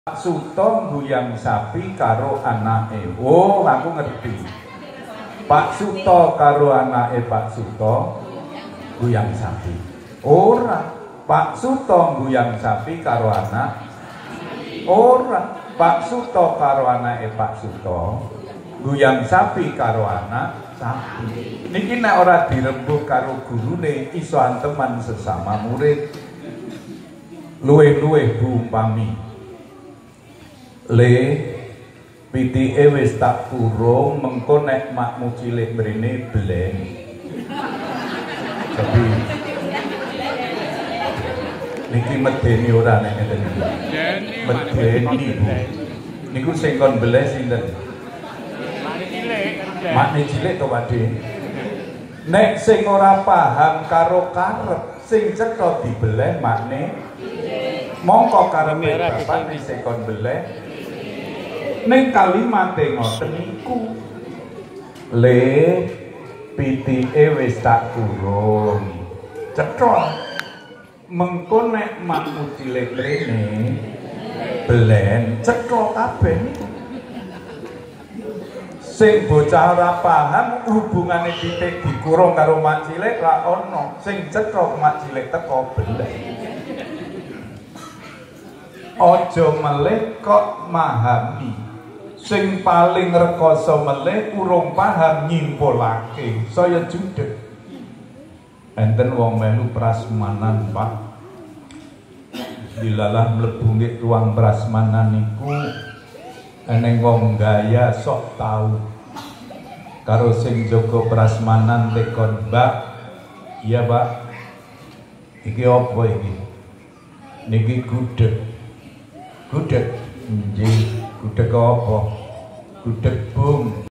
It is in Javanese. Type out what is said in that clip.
Pak Suto guyang sapi karo anake. Oh, aku ngerti. Pak Suto karo anake Pak Suto guyang sapi. Ora, Pak Suto guyang sapi karo anak. Ora, Pak Suto karo anake Pak Suto guyang sapi karo anak sapi. Niki nek ora dirembug karo gurune iso anteman sesama murid. Luwih-luwih bumpami le pitike wis tak kurung mengko nek makmu cilik mrene bleng. Jadi niki medeni ora nek ngeten iki. Medeni Bu. Niku sing kon beleh sinten? Makne cilik to Pakde. Nek sing ora paham karo karep sing cetha dibeleh makne mongko karepe bapak sing kon beleh ning kalimate ngoten niku. Le pitike wis tak kurung. Cetha. Mengko nek makmu cilik rene belen cetha kabeh niku. Sing bocah ora paham hubungane titik dikurung karo mak cilik ra ono. Sing cetha mak cilik teko belen. Aja meleh kok memahami. Sing paling rekoso meleh urung paham nyimpulake saya judeg. Enten wong melu prasmanan Pak, dilalah mlebu nggih ruang prasmanan niku eneng wong gaya sok tau karo sing jaga prasmanan tekon, Mbak. Iya Pak, iki apa iki? Niki gudeg. Gudeg nggih. Gudeg apa? Gudeg bung.